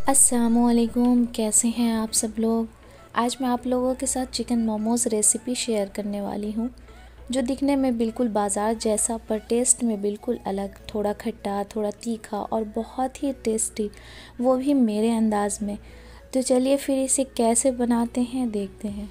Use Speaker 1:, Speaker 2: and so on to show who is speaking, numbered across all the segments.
Speaker 1: अस्सलामुअलैकुम, कैसे हैं आप सब लोग। आज मैं आप लोगों के साथ चिकन मोमोज़ रेसिपी शेयर करने वाली हूँ, जो दिखने में बिल्कुल बाज़ार जैसा पर टेस्ट में बिल्कुल अलग, थोड़ा खट्टा, थोड़ा तीखा और बहुत ही टेस्टी, वो भी मेरे अंदाज़ में। तो चलिए फिर इसे कैसे बनाते हैं देखते हैं।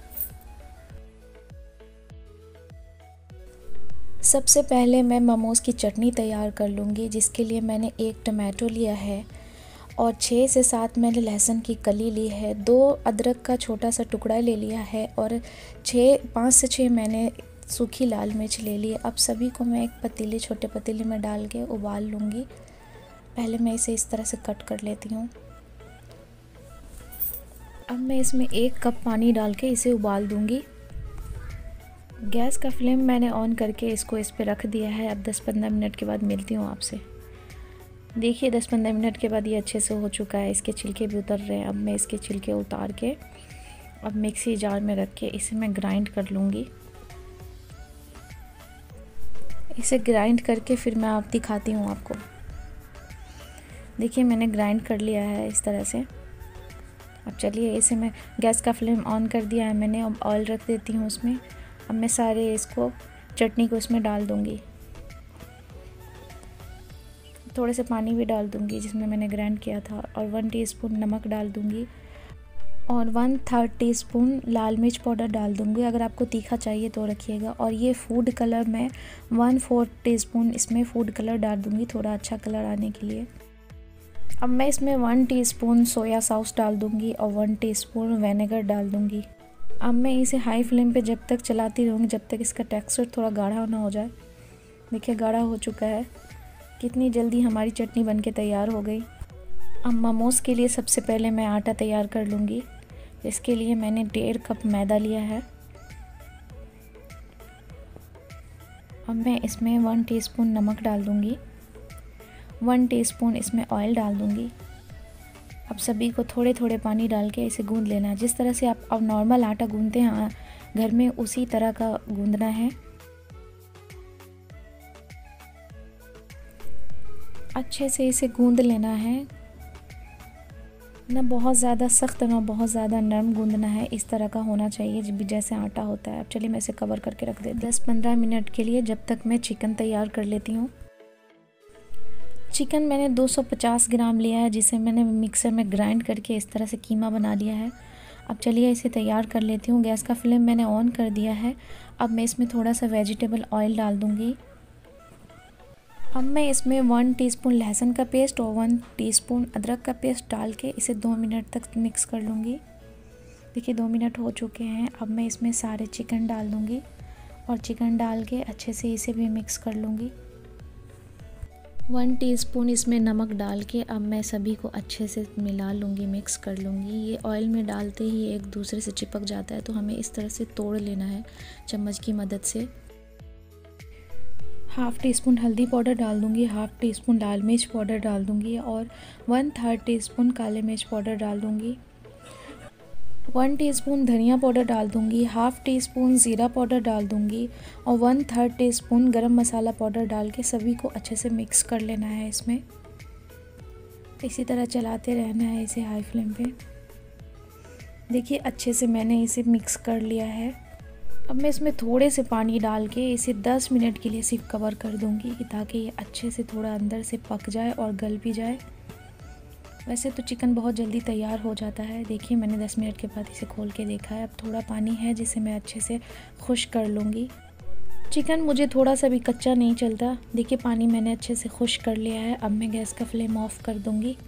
Speaker 1: सबसे पहले मैं मोमोज़ की चटनी तैयार कर लूँगी, जिसके लिए मैंने 1 टमाटो लिया है और 6 से 7 मैंने लहसुन की कली ली है, 2 अदरक का छोटा सा टुकड़ा ले लिया है और 5 से 6 मैंने सूखी लाल मिर्च ले ली है। अब सभी को मैं एक छोटे पतीले में डाल के उबाल लूँगी। पहले मैं इसे इस तरह से कट कर लेती हूँ। अब मैं इसमें 1 कप पानी डाल के इसे उबाल दूँगी। गैस का फ्लेम मैंने ऑन करके इसको इस पे रख दिया है। अब 10-15 मिनट के बाद मिलती हूँ आपसे। देखिए 10-15 मिनट के बाद ये अच्छे से हो चुका है, इसके छिलके भी उतर रहे हैं। अब मैं इसके छिलके उतार के अब मिक्सी जार में रख के इसे मैं ग्राइंड कर लूँगी। इसे ग्राइंड करके फिर मैं आप दिखाती हूँ आपको। देखिए मैंने ग्राइंड कर लिया है इस तरह से। अब चलिए इसे मैं गैस का फ्लेम ऑन कर दिया है मैंने। अब ऑयल रख देती हूँ उसमें। अब मैं सारे इसको चटनी को इसमें डाल दूँगी। थोड़े से पानी भी डाल दूँगी जिसमें मैंने ग्राइंड किया था और 1 टीस्पून नमक डाल दूँगी और 1/3 टीस्पून लाल मिर्च पाउडर डाल दूँगी। अगर आपको तीखा चाहिए तो रखिएगा। और ये फूड कलर मैं 1/4 टीस्पून इसमें फूड कलर डाल दूँगी, थोड़ा अच्छा कलर आने के लिए। अब मैं इसमें 1 टीस्पून सोया सॉस डाल दूँगी और 1 टीस्पून विनेगर डाल दूँगी। अब मैं इसे हाई फ्लेम पे जब तक चलाती रहूँगी जब तक इसका टेक्सचर थोड़ा गाढ़ा ना हो जाए। देखिए गाढ़ा हो चुका है। कितनी जल्दी हमारी चटनी बनके तैयार हो गई। अब मोमोज़ के लिए सबसे पहले मैं आटा तैयार कर लूँगी। इसके लिए मैंने 1.5 कप मैदा लिया है। अब मैं इसमें 1 टीस्पून नमक डाल दूँगी, 1 टीस्पून इसमें ऑयल डाल दूँगी। अब सभी को थोड़े थोड़े पानी डाल के इसे गूँध लेना है। जिस तरह से आप अब नॉर्मल आटा गूँधते हैं घर में, उसी तरह का गूँधना है। अच्छे से इसे गूँध लेना है, ना बहुत ज़्यादा सख्त ना बहुत ज़्यादा नरम गूँधना है। इस तरह का होना चाहिए जैसे आटा होता है। अब चलिए मैं इसे कवर करके रख देती हूँ 10-15 मिनट के लिए, जब तक मैं चिकन तैयार कर लेती हूँ। चिकन मैंने 250 ग्राम लिया है, जिसे मैंने मिक्सर में ग्राइंड करके इस तरह से कीमा बना लिया है। अब चलिए इसे तैयार कर लेती हूँ। गैस का फ्लेम मैंने ऑन कर दिया है। अब मैं इसमें थोड़ा सा वेजिटेबल ऑयल डाल दूँगी। अब मैं इसमें 1 टीस्पून लहसुन का पेस्ट और 1 टीस्पून अदरक का पेस्ट डाल के इसे 2 मिनट तक मिक्स कर लूँगी। देखिए 2 मिनट हो चुके हैं। अब मैं इसमें सारे चिकन डाल दूँगी और चिकन डाल के अच्छे से इसे भी मिक्स कर लूँगी। 1 टीस्पून इसमें नमक डाल के अब मैं सभी को अच्छे से मिला लूँगी, मिक्स कर लूँगी। ये ऑयल में डालते ही एक दूसरे से चिपक जाता है, तो हमें इस तरह से तोड़ लेना है चम्मच की मदद से। हाफ़ टीस्पून हल्दी पाउडर डाल दूँगी, हाफ़ टीस्पून लाल मिर्च पाउडर डाल दूँगी और 1/3 टीस्पून काले मिर्च पाउडर डाल दूँगी। 1 टीस्पून धनिया पाउडर डाल दूँगी, हाफ़ टीस्पून ज़ीरा पाउडर डाल दूँगी और 1/3 टीस्पून गरम मसाला पाउडर डाल के सभी को अच्छे से मिक्स कर लेना है। इसमें इसी तरह चलाते रहना है इसे हाई फ्लेम पे। देखिए अच्छे से मैंने इसे मिक्स कर लिया है। अब मैं इसमें थोड़े से पानी डाल के इसे 10 मिनट के लिए सिर्फ कवर कर दूँगी, ताकि ये अच्छे से थोड़ा अंदर से पक जाए और गल भी जाए। वैसे तो चिकन बहुत जल्दी तैयार हो जाता है। देखिए मैंने 10 मिनट के बाद इसे खोल के देखा है। अब थोड़ा पानी है जिसे मैं अच्छे से खुश्क कर लूँगी। चिकन मुझे थोड़ा सा भी कच्चा नहीं चलता। देखिए पानी मैंने अच्छे से खुश्क कर लिया है। अब मैं गैस का फ्लेम ऑफ कर दूँगी।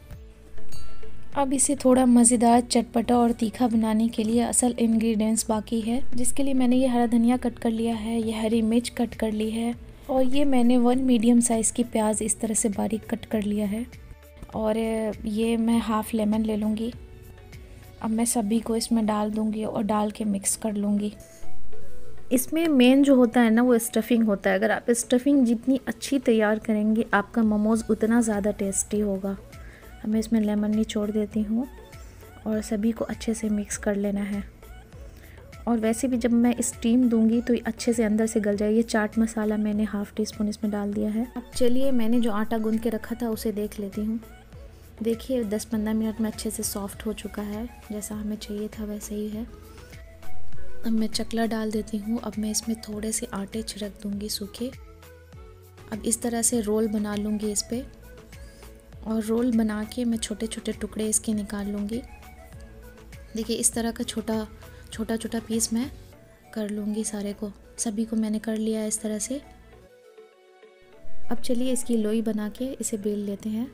Speaker 1: अब इसे थोड़ा मज़ेदार, चटपटा और तीखा बनाने के लिए असल इंग्रेडिएंट्स बाकी है, जिसके लिए मैंने ये हरा धनिया कट कर लिया है, ये हरी मिर्च कट कर ली है और ये मैंने 1 मीडियम साइज़ की प्याज इस तरह से बारीक कट कर लिया है और ये मैं हाफ़ लेमन ले लूँगी। अब मैं सभी को इसमें डाल दूँगी और डाल के मिक्स कर लूँगी। इसमें मेन जो होता है ना वो स्टफ़िंग होता है। अगर आप स्टफ़िंग जितनी अच्छी तैयार करेंगे आपका मोमोज़ उतना ज़्यादा टेस्टी होगा। अब मैं इसमें लेमन निचोड़ देती हूँ और सभी को अच्छे से मिक्स कर लेना है। और वैसे भी जब मैं स्टीम दूंगी तो ये अच्छे से अंदर से गल जाएगी। ये चाट मसाला मैंने हाफ़ टी स्पून इसमें डाल दिया है। अब चलिए मैंने जो आटा गूंद के रखा था उसे देख लेती हूँ। देखिए 10-15 मिनट में अच्छे से सॉफ्ट हो चुका है, जैसा हमें चाहिए था वैसे ही है। अब मैं चकला डाल देती हूँ। अब मैं इसमें थोड़े से आटे छिड़क दूँगी सूखे। अब इस तरह से रोल बना लूँगी इस पे, और रोल बना के मैं छोटे छोटे टुकड़े इसके निकाल लूँगी। देखिए इस तरह का छोटा छोटा पीस मैं कर लूँगी सारे को, सभी को मैंने कर लिया है इस तरह से। अब चलिए इसकी लोई बना के इसे बेल लेते हैं।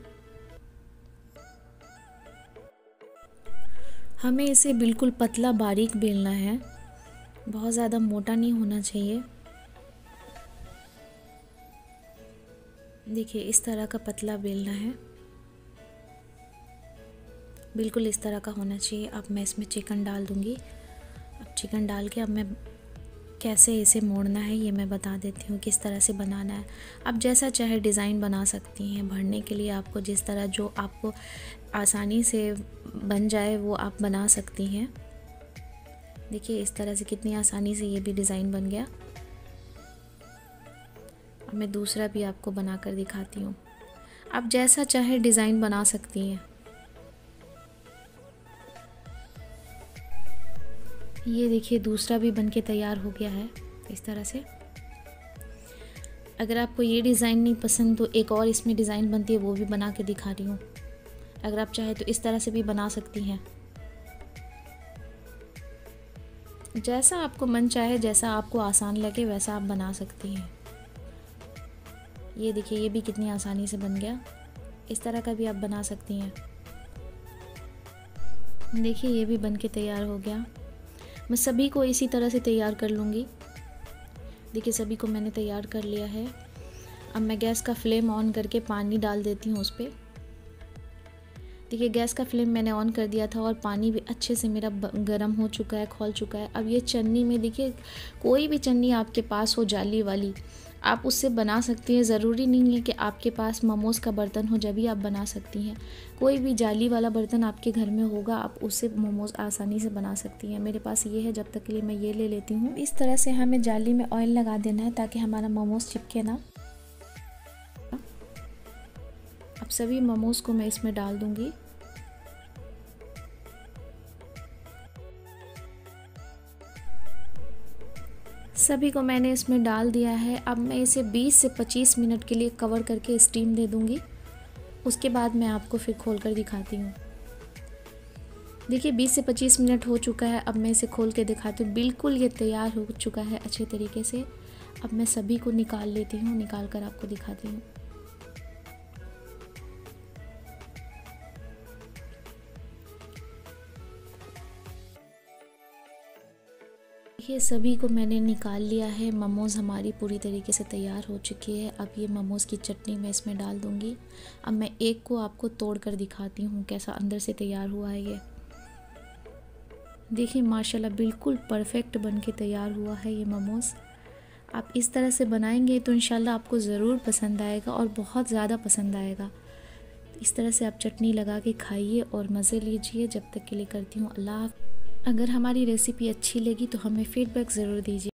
Speaker 1: हमें इसे बिल्कुल पतला बारीक बेलना है, बहुत ज़्यादा मोटा नहीं होना चाहिए। देखिए इस तरह का पतला बेलना है, बिल्कुल इस तरह का होना चाहिए। अब मैं इसमें चिकन डाल दूँगी। अब चिकन डाल के अब मैं कैसे इसे मोड़ना है ये मैं बता देती हूँ, किस तरह से बनाना है। आप जैसा चाहे डिज़ाइन बना सकती हैं, भरने के लिए आपको जिस तरह जो आपको आसानी से बन जाए वो आप बना सकती हैं। देखिए इस तरह से कितनी आसानी से ये भी डिज़ाइन बन गया। अब मैं दूसरा भी आपको बना कर दिखाती हूँ। आप जैसा चाहे डिज़ाइन बना सकती हैं। ये देखिए दूसरा भी बनके तैयार हो गया है इस तरह से। अगर आपको ये डिज़ाइन नहीं पसंद तो एक और इसमें डिज़ाइन बनती है, वो भी बना के दिखा रही हूँ। अगर आप चाहे तो इस तरह से भी बना सकती हैं, जैसा आपको मन चाहे, जैसा आपको आसान लगे वैसा आप बना सकती हैं। ये देखिए ये भी कितनी आसानी से बन गया। इस तरह का भी आप बना सकती हैं। देखिए ये भी बनके तैयार हो गया। मैं सभी को इसी तरह से तैयार कर लूँगी। देखिए सभी को मैंने तैयार कर लिया है। अब मैं गैस का फ्लेम ऑन करके पानी डाल देती हूँ उस पर। देखिए गैस का फ्लेम मैंने ऑन कर दिया था और पानी भी अच्छे से मेरा गर्म हो चुका है, खौल चुका है। अब ये चन्नी में देखिए कोई भी चन्नी आपके पास हो जाली वाली, आप उससे बना सकती हैं। ज़रूरी नहीं है कि आपके पास मोमोज़ का बर्तन हो जब भी आप बना सकती हैं। कोई भी जाली वाला बर्तन आपके घर में होगा, आप उससे मोमोज़ आसानी से बना सकती हैं। मेरे पास ये है, जब तक के लिए मैं ये ले लेती हूँ। इस तरह से हमें जाली में ऑयल लगा देना है ताकि हमारा मोमोज़ चिपके ना। अब सभी मोमोज़ को मैं इसमें डाल दूँगी। सभी को मैंने इसमें डाल दिया है। अब मैं इसे 20 से 25 मिनट के लिए कवर करके स्टीम दे दूँगी। उसके बाद मैं आपको फिर खोल कर दिखाती हूँ। देखिए 20 से 25 मिनट हो चुका है। अब मैं इसे खोल के दिखाती हूँ। बिल्कुल ये तैयार हो चुका है अच्छे तरीके से। अब मैं सभी को निकाल लेती हूँ, निकाल कर आपको दिखाती हूँ। देखिए सभी को मैंने निकाल लिया है। मोमोज़ हमारी पूरी तरीके से तैयार हो चुकी है। अब ये मोमोज़ की चटनी मैं इसमें डाल दूँगी। अब मैं एक को आपको तोड़ कर दिखाती हूँ कैसा अंदर से तैयार हुआ है ये। देखिए माशाल्लाह बिल्कुल परफेक्ट बन के तैयार हुआ है ये मोमोज़। आप इस तरह से बनाएंगे तो इंशाल्लाह आपको ज़रूर पसंद आएगा और बहुत ज़्यादा पसंद आएगा। इस तरह से आप चटनी लगा के खाइए और मज़े लीजिए। जब तक के लिए करती हूँ अल्लाह। अगर हमारी रेसिपी अच्छी लगी तो हमें फ़ीडबैक ज़रूर दीजिए।